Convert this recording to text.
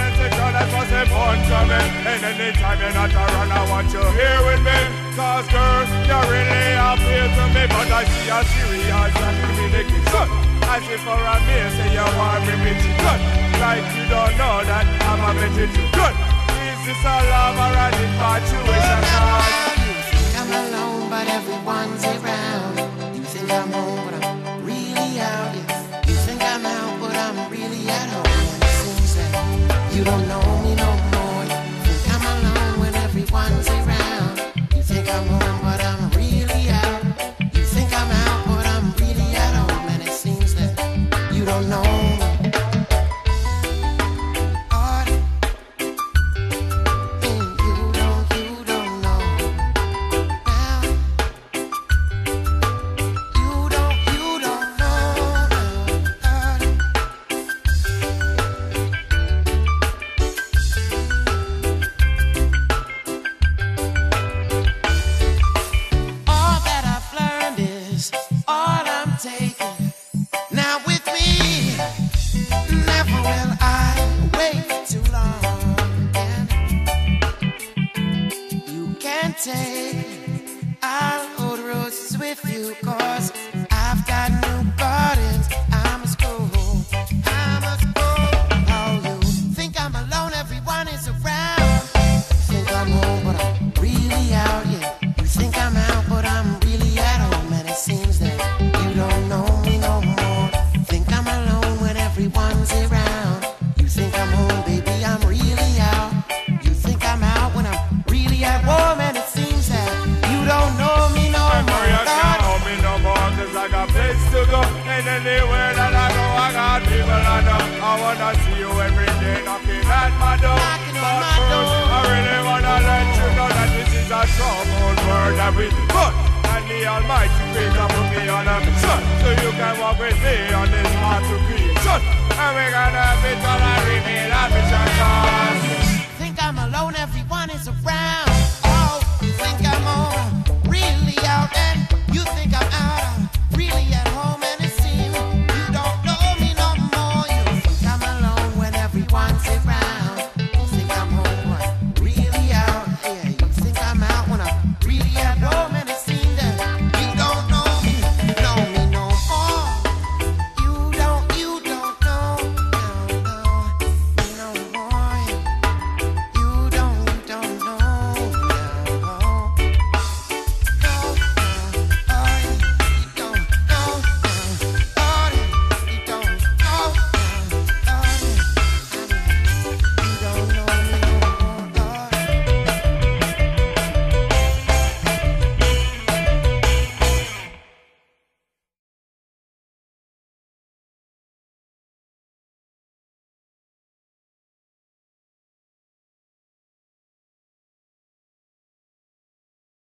insecure, that's what's important to me. And anytime you're not around, I want you here with me. Cause girl, you really appeal to me. But I see you serious and communication. As if for a meal, say you want me with you good. Like you don't know that I'm a bit too good. Is this a love or an infatuation? You think I'm alone, but everyone's around. You think I'm home, but I'm really out. Yeah. You think I'm out, but I'm really at home. And it seems that you don't know me no more. You think I'm alone when everyone's around. You think I'm home, but I'm really out. You think I'm out, but I'm really at home. And it seems that you don't know me. And we're gonna be tolerant,